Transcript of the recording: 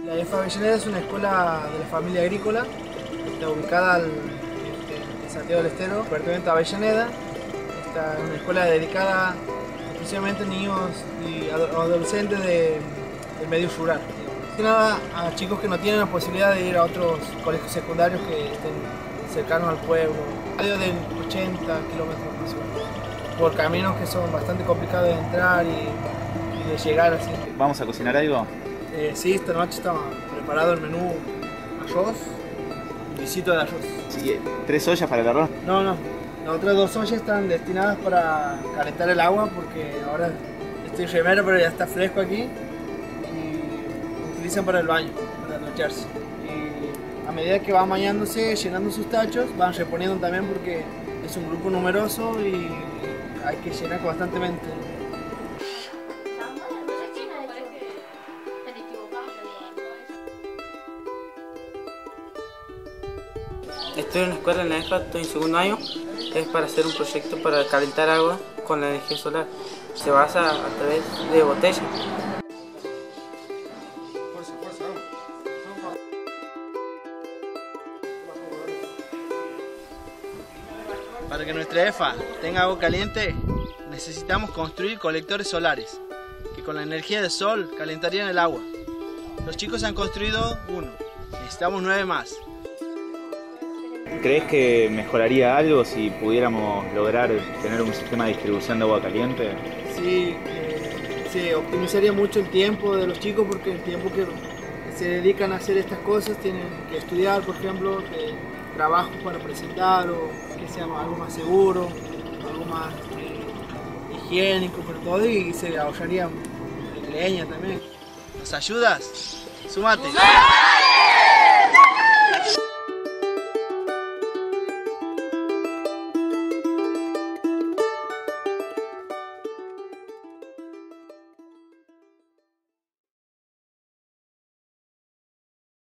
La EFA Avellaneda es una escuela de la familia agrícola, está ubicada en Santiago del Estero, departamento de Avellaneda. Esta es una escuela dedicada exclusivamente a niños y adolescentes del medio rural. Más que nada a chicos que no tienen la posibilidad de ir a otros colegios secundarios que estén cercanos al pueblo, radio de 80 kilómetros más o menos, por caminos que son bastante complicados de entrar y de llegar así. ¿Vamos a cocinar algo? Sí, esta noche está preparado el menú arroz, un guisito de arroz. Sí, ¿3 ollas para el arroz? No, las otras 2 ollas están destinadas para calentar el agua porque ahora estoy remero pero ya está fresco aquí y utilizan para el baño, para ducharse. Y a medida que van bañándose, llenando sus tachos, van reponiendo también porque es un grupo numeroso y hay que llenar constantemente. Estoy en una escuela en la EFA, estoy en segundo año. Es para hacer un proyecto para calentar agua con la energía solar. Se basa a través de botellas. Para que nuestra EFA tenga agua caliente, necesitamos construir colectores solares, que con la energía del sol calentarían el agua. Los chicos han construido uno, necesitamos 9 más. ¿Crees que mejoraría algo si pudiéramos lograr tener un sistema de distribución de agua caliente? Sí, se optimizaría mucho el tiempo de los chicos porque el tiempo que se dedican a hacer estas cosas tienen que estudiar, por ejemplo, trabajos para presentar o que sea algo más seguro, algo más higiénico, pero todo, y se ahorraría leña también. ¿Nos ayudas? ¡Súmate!